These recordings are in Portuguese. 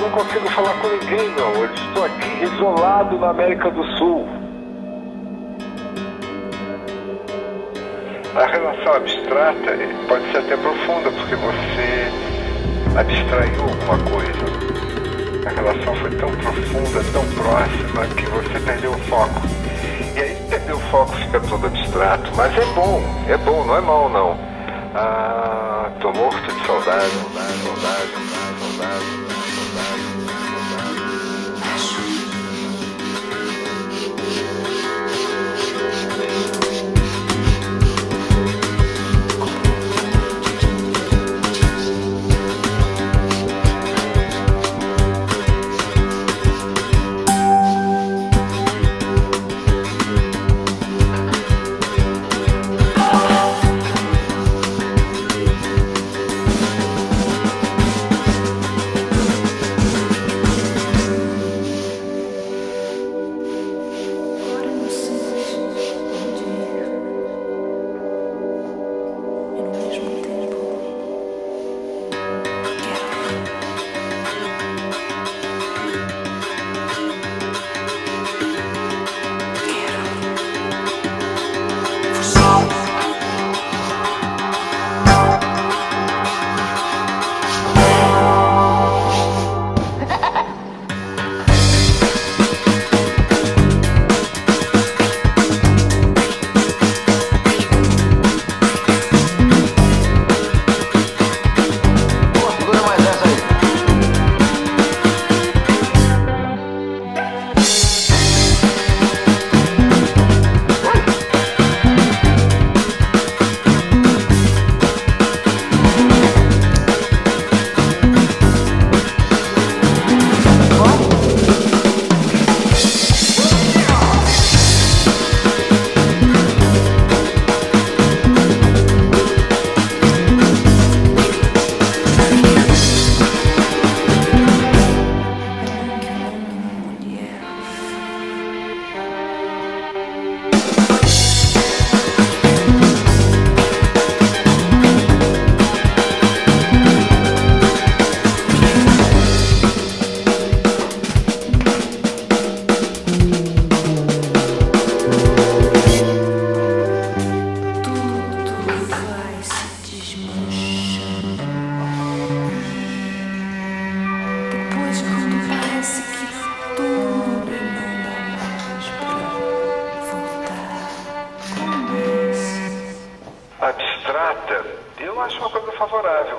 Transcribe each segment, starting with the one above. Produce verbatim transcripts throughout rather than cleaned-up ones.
não consigo falar com ninguém, não. Eu estou aqui isolado na América do Sul. A relação abstrata pode ser até profunda, porque você abstraiu alguma coisa. A relação foi tão profunda, tão próxima, que você perdeu o foco. E aí, perder o foco fica todo abstrato. Mas é bom, é bom, não é mal, não. Ah, tô morto de saudade, saudade, saudade, saudade, saudade. Abstrata, eu acho uma coisa favorável.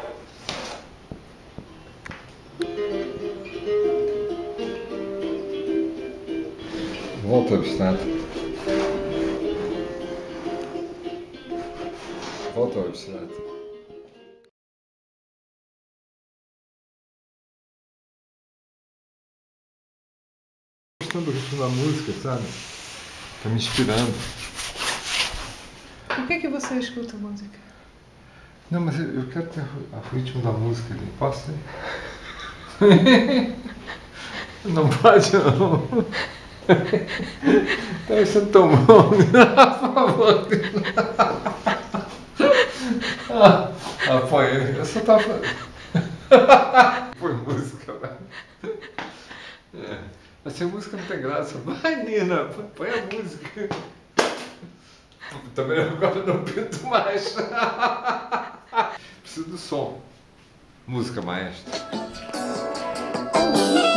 Volta ao abstrato. Volta ao abstrato. Gostando do ritmo da música, sabe? Tá me inspirando. Por que que você escuta música? Não, mas eu, eu quero ter o ritmo da música ali. Posso ter? Não pode, não. Tá achando tão bom. Por favor. Ah, apoia. Eu só tava... Põe música, velho. É. Mas sem música não tem graça. Vai, Nina, põe a música. Também agora não pinto mais. Preciso do som. Música, maestro.